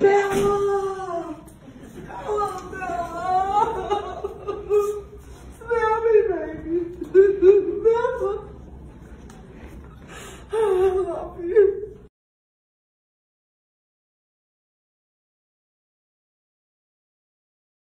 Bella! Oh, Bella! Smell me, baby. Bella! I love you.